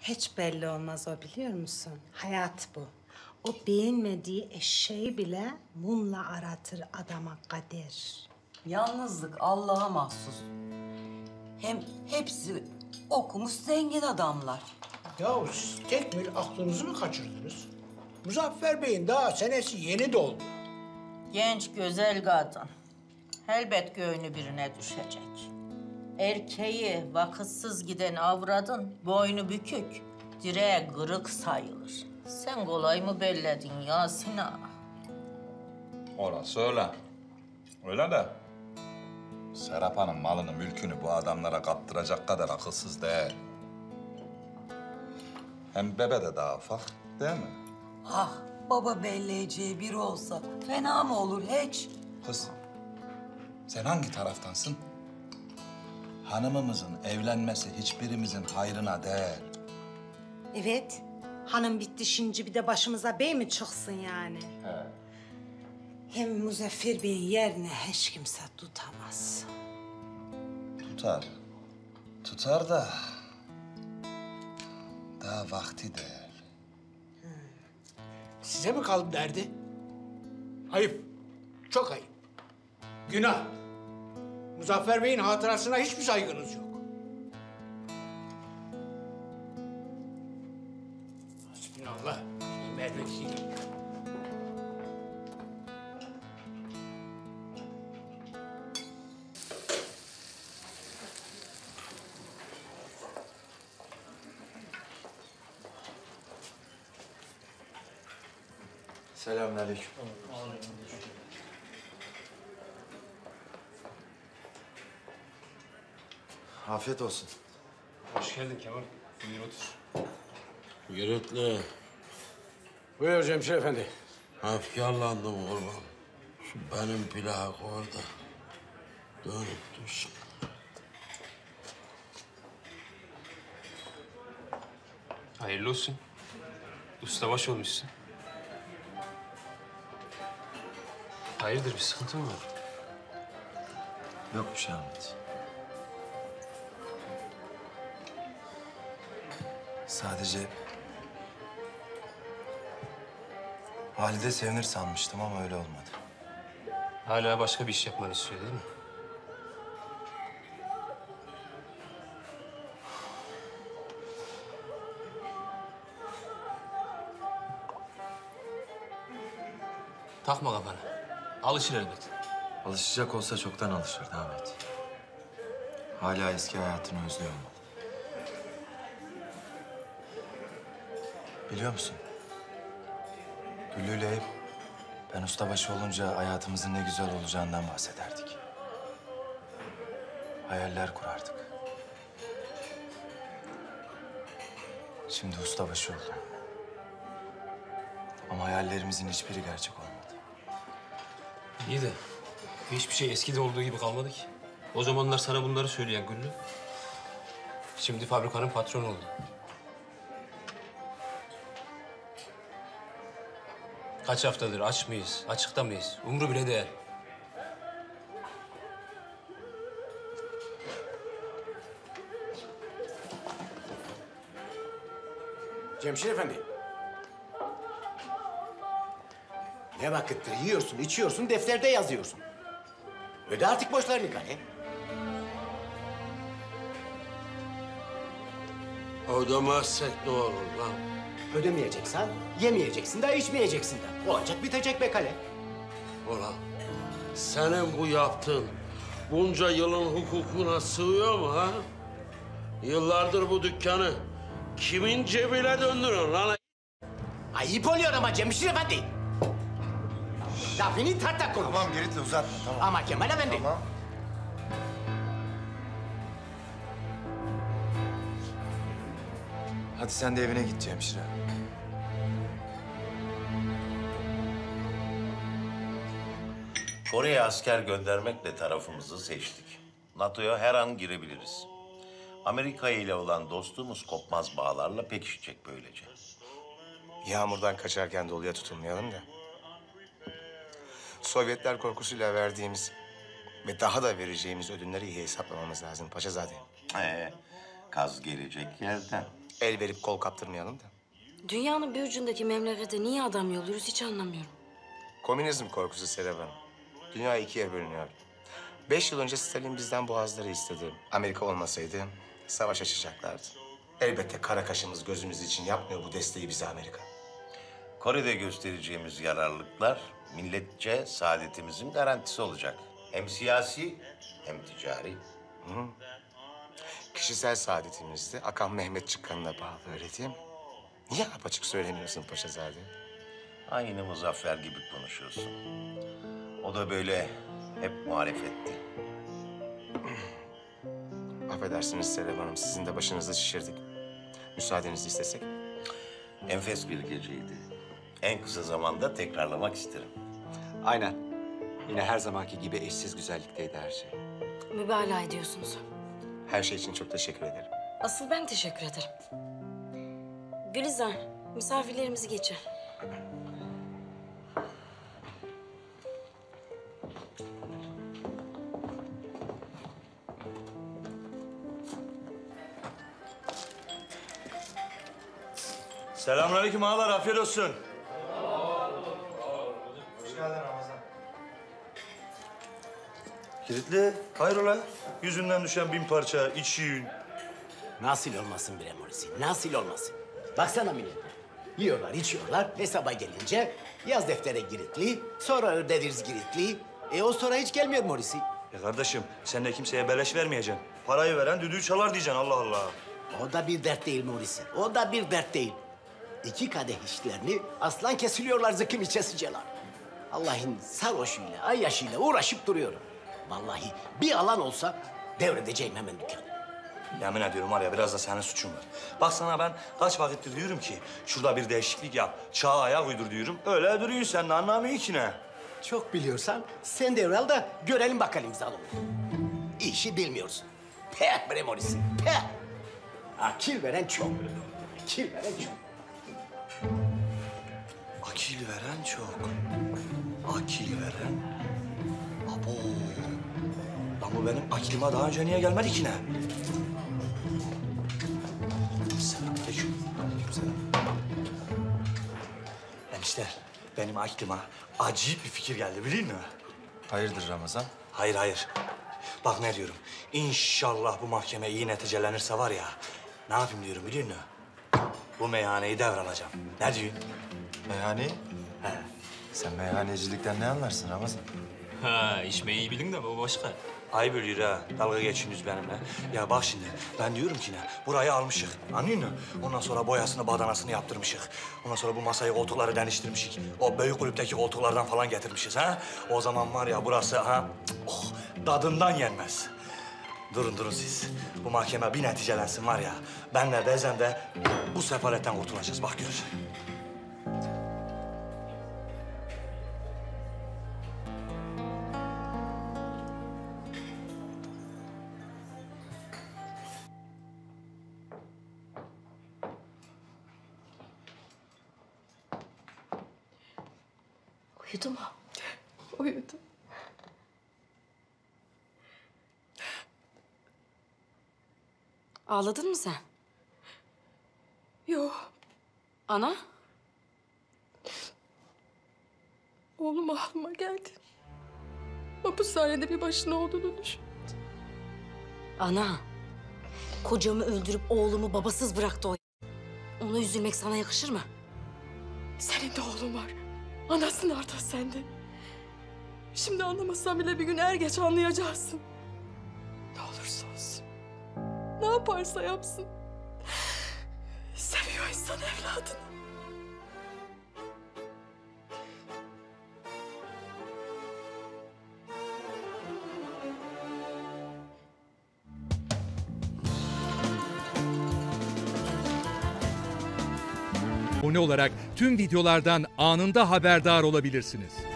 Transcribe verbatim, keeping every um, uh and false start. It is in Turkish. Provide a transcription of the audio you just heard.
Hiç belli olmaz o, biliyor musun? Hayat bu. O beğenmediği eşeği bile mumla aratır adama Kadir. Yalnızlık Allah'a mahsus. Hem hepsi okumuş zengin adamlar. Ya siz tekmil aklınızı mı kaçırdınız? Muzaffer Bey'in daha senesi yeni doldu. Genç, güzel kadın. Elbet göğünü birine düşecek. Erkeği vakıtsız giden avradın boynu bükük, direğe kırık sayılır. Sen kolay mı belledin Yasin ağa? Orası öyle. Öyle de Serap Hanım malını, mülkünü bu adamlara kaptıracak kadar akılsız değil. Hem bebe de daha ufak, değil mi? Ah baba belleyeceği biri olsa fena mı olur hiç? Kız, sen hangi taraftansın? Hanımımızın evlenmesi hiçbirimizin hayrına değil. Evet. Hanım bitti şimdi bir de başımıza bey mi çıksın yani? He. Hem Muzaffer Bey'in yerini hiç kimse tutamaz. Tutar. Tutar da daha vakti değil. Size mi kaldı derdi? Ayıp. Çok ayıp. Günah. Muzaffer Bey'in hatırasına hiçbir saygınız yok. Hasbinallah. Ni'mel vekil. Selamünaleyküm. Afiyet olsun. Hoş geldin Kemal. Buyur otur. Giritli, Buyur Cemşir Efendi. efkarlandım kurban. Şu benim plak orada. Dönüp dursun. Hayırlı olsun. Ustabaş olmuşsun. Hayırdır, bir sıkıntı mı var? Yok bir şey Ahmet. Sadece Halide sevinir sanmıştım ama öyle olmadı. Hala başka bir iş yapmanı istiyor değil mi? Takma kafana. Alışır elbet. Alışacak olsa çoktan alışırdı Ahmet. Hala eski hayatını özlüyor mu? Biliyor musun? Güllü'yle hep ben ustabaşı olunca hayatımızın ne güzel olacağından bahsederdik. Hayaller kurardık. Şimdi ustabaşı oldum. Ama hayallerimizin hiçbiri gerçek olmadı. İyi de hiçbir şey eskide olduğu gibi kalmadı ki. O zamanlar sana bunları söyleyen Güllü, şimdi fabrikanın patronu oldu. Kaç haftadır aç mıyız, açıkta mıyız? Umru bile değil. Cemşir Efendi. Ne vakittir yiyorsun, içiyorsun, defterde yazıyorsun. Öde artık borçlarını Gani. Ödemezsek ne olur lan? Ödemeyeceksen yemeyeceksin de içmeyeceksin de. Olacak bitecek be kale. Ulan senin bu yaptığın bunca yılın hukukuna sığıyor mu ha? Yıllardır bu dükkanı kimin cebine döndürüyorsun lan? Ayıp oluyor ama Cemşir Efendi. Lafını tartak konuş. Tamam Giritli uzatma tamam. Ama Kemal Efendi. Tamam. Hadi sen de evine git Cemşire. Kore'ye asker göndermekle tarafımızı seçtik. NATO'ya her an girebiliriz. Amerika ile olan dostluğumuz kopmaz bağlarla pekişecek böylece. Yağmurdan kaçarken doluya tutulmayalım da. Sovyetler korkusuyla verdiğimiz ve daha da vereceğimiz ödünleri iyi hesaplamamız lazım Paşazade. Ee, kaz gelecek yerden. El verip kol kaptırmayalım da. Dünyanın bir ucundaki memlekete niye adam yolluyoruz hiç anlamıyorum. Komünizm korkusu Serap Hanım. Dünya ikiye bölünüyor. Beş yıl önce Stalin bizden boğazları istedi. Amerika olmasaydı savaş açacaklardı. Elbette kara kaşımız gözümüz için yapmıyor bu desteği bize Amerika. Kore'de göstereceğimiz yararlılıklar milletçe saadetimizin garantisi olacak. Hem siyasi hem ticari. Hı. Kişisel saadetimizde Akan Mehmetçik kanına bağlı, öyle değil mi? Niye apaçık söylemiyorsun Paşazade? Aynı Muzaffer gibi konuşuyorsun. O da böyle hep muhalefetti. Affedersiniz Serap Hanım, sizin de başınızı şişirdik. Müsaadenizi istesek. Enfes bir geceydi. En kısa zamanda tekrarlamak isterim. Aynen. Yine her zamanki gibi eşsiz güzellikteydi her şey. Mübalağa ediyorsunuz. Her şey için çok teşekkür ederim. Asıl ben teşekkür ederim. Gülizar, misafirlerimizi geçir. Selamünaleyküm ağalar, afiyet olsun. Hoş geldin Ramazan. Kilitli, hayrola? Yüzünden düşen bin parça, içiğin. Nasıl olmasın bre Morisi, nasıl olmasın? Baksana millete. Yiyorlar, içiyorlar, hesaba gelince yaz deftere Giritli, sonra öderiz Giritli. E o sonra hiç gelmiyor Morisi. Ya kardeşim, sen de kimseye beleş vermeyeceksin. Parayı veren düdüğü çalar diyeceksin, Allah Allah. O da bir dert değil Morisi, o da bir dert değil. İki kadeh içtilerini aslan kesiliyorlar zıkkım içesiceler. Allah'ın sarhoşuyla, ayyaşıyla uğraşıp duruyorum. Vallahi bir alan olsa devredeceğim hemen dükkanı. Yemin ediyorum var ya, biraz da senin suçun var. Bak sana ben kaç vakittir diyorum ki şurada bir değişiklik yap, çağa ayak uydur diyorum. Öyle duruyorsun, sen de anlamıyorsun ki ne? Çok biliyorsan sen devral da görelim bakalım Zalım. İşi bilmiyorsun. Peh bre Morisi, peh! Akil veren çok, akil veren çok. Akil veren çok. Akil veren... Abo! Lan bu benim aklıma daha önce niye gelmedi ki ne? Selamünaleyküm. Aleykümselam. Enişte, benim aklıma acayip bir fikir geldi, biliyor musun? Hayırdır Ramazan? Hayır, hayır. Bak ne diyorum. İnşallah bu mahkeme iyi neticelenirse var ya... ...ne yapayım diyorum, biliyor musun? Bu meyhaneyi devralacağım. Ne diyorsun? Meyhane? He. Sen meyhanecilikten ne anlarsın Ramazan? Ha, içmeyi iyi bilin de bu başka. Ayıp ölüyor ha. Dalga geçiniyorsunuz benimle. Ya bak şimdi, ben diyorum ki ne? Burayı almışık. Anlıyor musun? Ondan sonra boyasını, badanasını yaptırmışık. Ondan sonra bu masayı, koltukları deniştirmişik. O büyük kulüpteki koltuklardan falan getirmişiz ha. O zaman var ya burası ha, oh, tadından yenmez. Durun durun siz. Bu mahkeme bir neticelensin var ya. Benle Bezen de bu sefaletten kurtulacağız. Bak gör. Uyudu mu? Uyudu. Ağladın mı sen? Yok. Ana? Oğlum aklıma geldi. Hapishanede bir başına olduğunu düşün. Ana. Kocamı öldürüp oğlumu babasız bıraktı o. Ona üzülmek sana yakışır mı? Senin de oğlun var. Anasın artık sende. Şimdi anlamasan bile bir gün er geç anlayacaksın. Ne olursa olsun. Ne yaparsa yapsın. Seviyor insan evladını. Abone olarak tüm videolardan anında haberdar olabilirsiniz.